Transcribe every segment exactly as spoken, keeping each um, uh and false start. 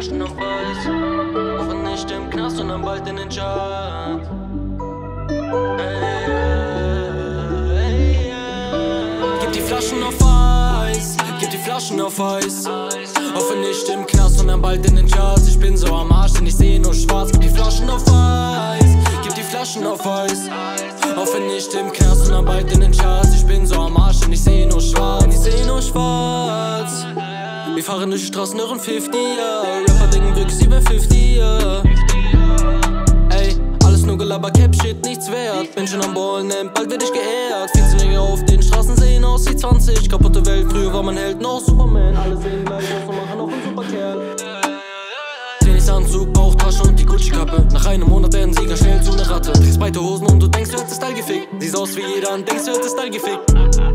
Flaschen auf Eis. Auch wenn nicht im Knast, sondern bald in den Chart. Hey, hey, yeah. Gib die Flaschen auf Eis, gib die Flaschen auf Eis. Auch wenn nicht im Knast, sondern bald in den Charts. Ich bin so am Arsch, denn ich seh nur schwarz. Gib die Flaschen auf Eis, gib die Flaschen auf Eis. Auch wenn nicht im Knast, sondern bald in den Charts. Ich bin so am Arsch, denn ich seh nur schwarz. Ich seh nur schwarz. Wir fahren durch die Straßen, hören fünfzig, ja. Rapper denken wirklich, sie wär fünfzig, ja. Ey, alles nur Gelaber, Cap Shit, nichts wert. Bin schon am Ballen, bald werd ich geehrt. vierzehnjährige auf den Straßen sehen aus wie zwanzig. Kaputte Welt, früher war man Held, noch Superman. Alle sehen gleich aus und machen noch einen Superkerl. Trainingsanzug, Bauchtasche und die Gucci-Kappe. Nach einem Monat werden Sieger schnell zu ne Ratte. Trägst breite Hosen und du denkst, du hättest Style gefickt. Siehst aus wie jeder und denkst, du hättest Style gefickt.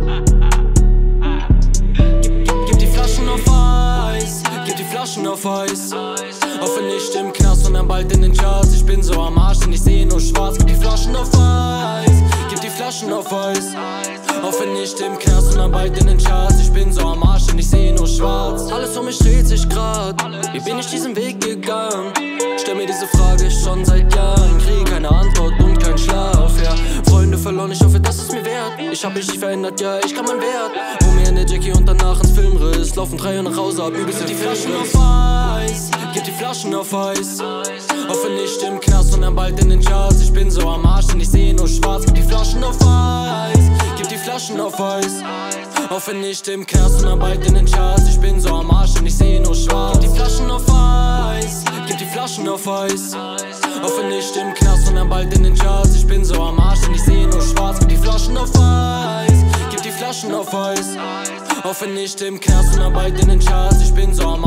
Gib die Flaschen auf Eis, auch wenn nicht im Knast, sondern bald in den Charts. Ich bin so am Arsch, denn ich seh nur schwarz. Gib die Flaschen auf Eis, gib die Flaschen auf Eis. Auch wenn nicht im Knast, sondern bald in den Charts. Ich bin so am Arsch, denn ich seh nur schwarz. Alles um mich dreht sich grad, wie bin ich diesen Weg gegangen? Stell mir diese Frage schon seit Jahren, krieg keine Antwort und kein Schlaf, ja. Freunde verloren, ich hoffe, das ist mir wert. Ich hab mich nicht verändert, ja, ich kann mein Wert. Hol mir eine Jackie und danach ins Filmriss. Laufen drei Uhr nach Hause, ab übelst die Flaschen auf Eis. Gib die Flaschen auf Eis. Auch wenn nicht im Knast, sondern bald in den Charts. Ich bin so am Arsch, denn ich seh nur schwarz. Gib die Flaschen auf Eis. Gib die Flaschen auf Eis. Auch wenn nicht im Knast, sondern bald in den Charts. Ich bin so am Arsch, denn ich seh nur schwarz. Gib die Flaschen auf Eis. Gib die Flaschen auf Eis. Auch wenn nicht im Knast, sondern bald in den Charts. Ich bin so am Arsch, denn ich seh nur schwarz. Gib die Flaschen auf Eis. Gib die Flaschen auf Eis. Auch wenn nicht im Knast, sondern bald in den Charts. Ich bin so am Arsch.